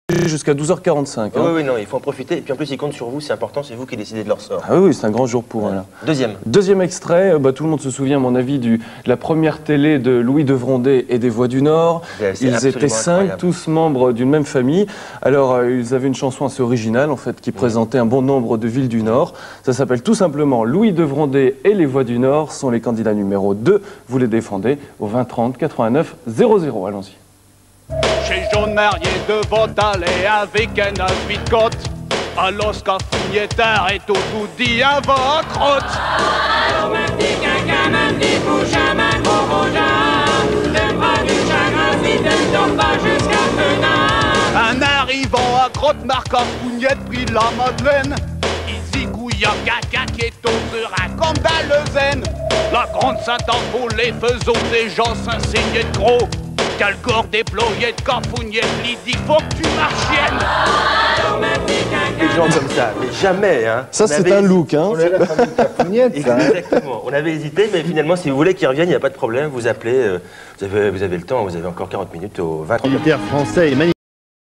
jusqu'à 12h45. Hein. Oui, non, il faut en profiter. Et puis en plus, ils comptent sur vous, c'est important, c'est vous qui décidez de leur sort. Ah oui, c'est un grand jour pour eux. Deuxième extrait, tout le monde se souvient, à mon avis, de la première télé de Louis Devrondet et des Voix du Nord. Ils étaient 5, tous membres d'une même famille. Alors, ils avaient une chanson assez originale, en fait, qui présentait un bon nombre de villes du Nord. Ça s'appelle tout simplement Louis Devrondet et les Voix du Nord sont les candidats numéro 2. Vous les défendez au 20 30 89 00. Allons-y. Chez jaune marié de Vodalais avec un as vite côte. À l'Oscar Fougnetard et tout dit un va crotte. Alors ma petite caca, ma petite bouche, ma gros rougeard. Le bras du chagrin, si ne tombe pas jusqu'à Fenard. Un arrivant à Grotte marqua Fougnette prit la Madeleine. Il zigouilla caca qui est tombé comme dans le zen. La grande Sainte-Envolée faisant des gens s'insigner de gros. Calgore déployé de Cafougnette, dit faut que tu marchiennes. Des gens comme ça, mais jamais, hein. Ça, c'est un look, hein. On est la famille Cafougnette, Exactement. On avait hésité, mais finalement, si vous voulez qu'ils reviennent, il n'y a pas de problème. Vous appelez, vous avez le temps, vous avez encore 40 minutes au 20 30. Militaire français et